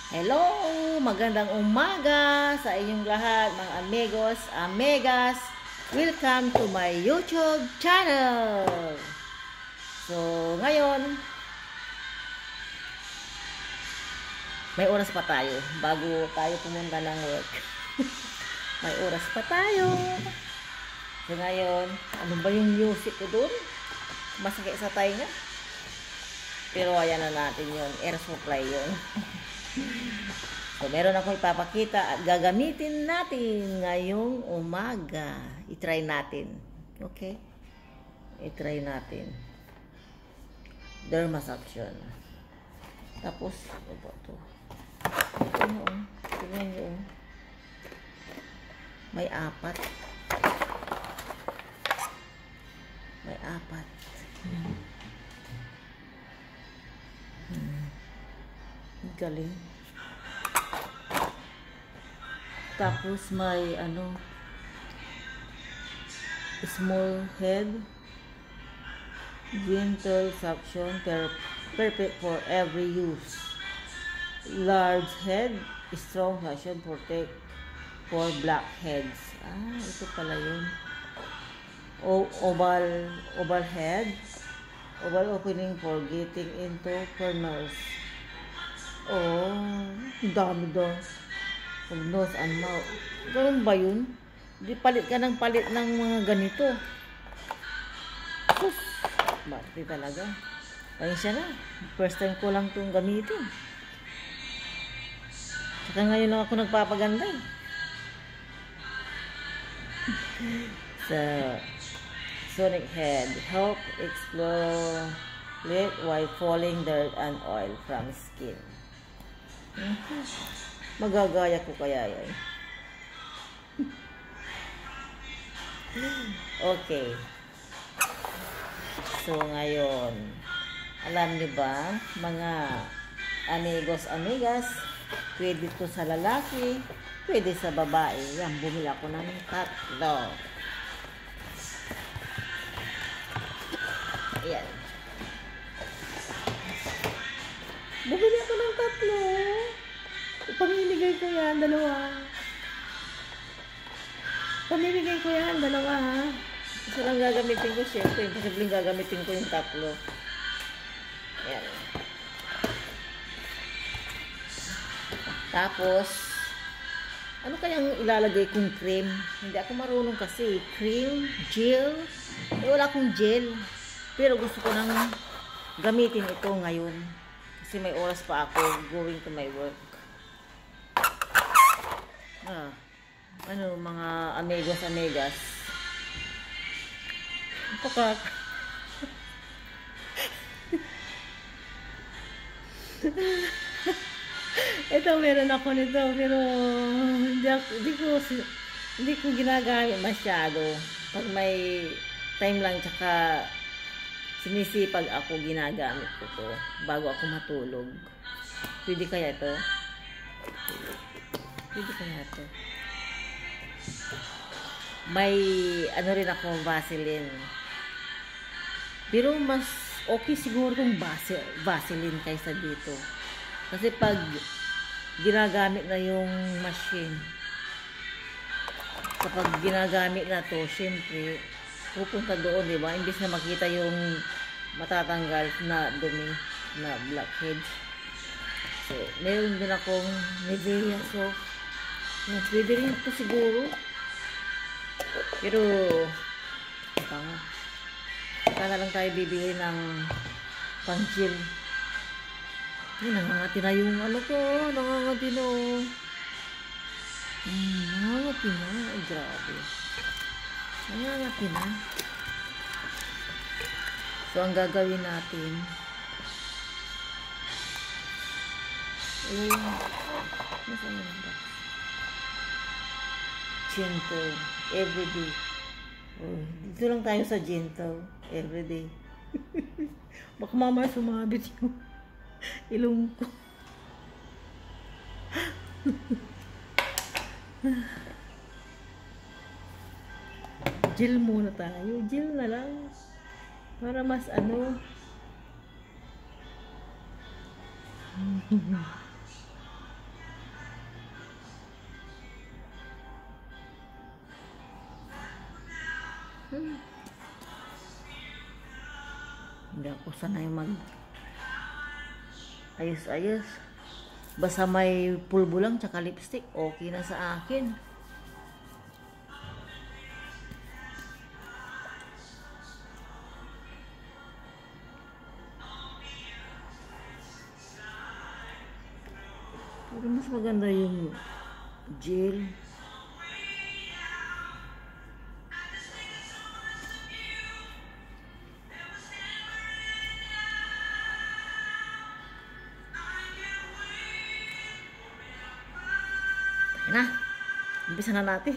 Hello! Magandang umaga sa inyong lahat, mga amigos, amigas. Welcome to my YouTube channel. So, ngayon, may oras pa tayo bago tayo pumunta ng work. May oras pa tayo. So, ngayon, ano ba yung music ko dun? Masakit sa tainga. Pero ayan na natin yun. Air supply yun. So, meron akong ipapakita at gagamitin natin ngayong umaga. I-try natin. Okay? I-try natin. Dermasaction. Tapos, ano ba ito? Ito yun. Tingnan nyo. May apat. May apat. Galing. Tapos may small head, gentle suction, perfect for every use. Large head, strong suction, protect for blackheads. Ito pala yun. Oval head, oval opening for getting into corners. Dami daw. Nose and mouth. Ganun ba yun? Di palit ka ng palit ng mga ganito. Sus! Bakit talaga? Pansya na. First time ko lang itong gamitin. Saka ngayon lang ako nagpapaganda eh. So, sonic head. Help explore it while falling dirt and oil from skin. Magagaya ko kaya yun. Okay. So, ngayon, alam niyo ba, mga amigos, amigas, pwede to sa lalaki, pwede sa babae. Yan, bumili ako ng tatlo. Ayan. Bumili ako ng tatlo. Pamimigay ko yan, dalawa. Pamimigay ko yan, dalawa ha. Isa lang gagamitin ko, syempre. Posibleng gagamitin ko yung tatlo. Ayan. Tapos, ano kayang ilalagay kong cream? Hindi ako marunong kasi. Cream, gel. Wala akong gel. Pero gusto ko nang gamitin ito ngayon. Kasi may oras pa ako going to my work. Mga amigos, amigas. Pakak. Ito, meron ako nito, pero hindi ko ginagamit masyado. Pag may time lang, tsaka sinisipag ako, ginagamit ko to bago ako matulog. Pwede kaya ito? Pwede kaya ito? May rin ako, Vaseline. Pero mas okay siguro itong Vaseline kaysa dito. Kasi pag ginagamit na yung machine, kapag ginagamit na to, syempre, pupunta doon, di ba? Imbis na makita yung matatanggal na dumi, na blackheads. So, meron din akong Nivea soap. Pwede rin ito siguro. Pero, saka na lang tayo bibili ng pang-gel. Nangangati na yung ko. Nangangati na. Nangangati na. Ay, grabe. Nangangati na. So, ang gagawin natin, nasaan yung box? Gentle. Everyday. Dito lang tayo sa gentle. Everyday. Baka mamaya sumabit yung ilong ko. Gel muna tayo. Gel na lang. Para mas Ako sanay mag ayos-ayos. Basta may pulbo lang tsaka lipstick, okay na sa akin. Pero mas maganda yung gel. Tayo na. Umpisa na natin.